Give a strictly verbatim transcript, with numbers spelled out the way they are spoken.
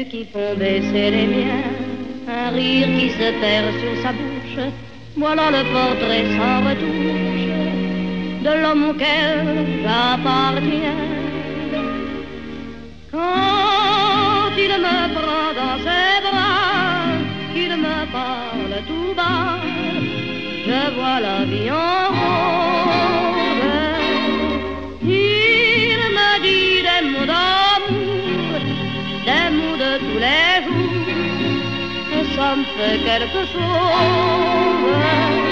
yeux qui font baisser les miens, un rire qui se perd sur sa bouche, voilà le portrait sans retouche de l'homme auquel j'appartiens. Quand il me prend dans ses bras, qu'il me parle tout bas, je vois la vie en rose. Il me dit des mots d'amour, des mots de tous les jours, et ça me fait quelque chose.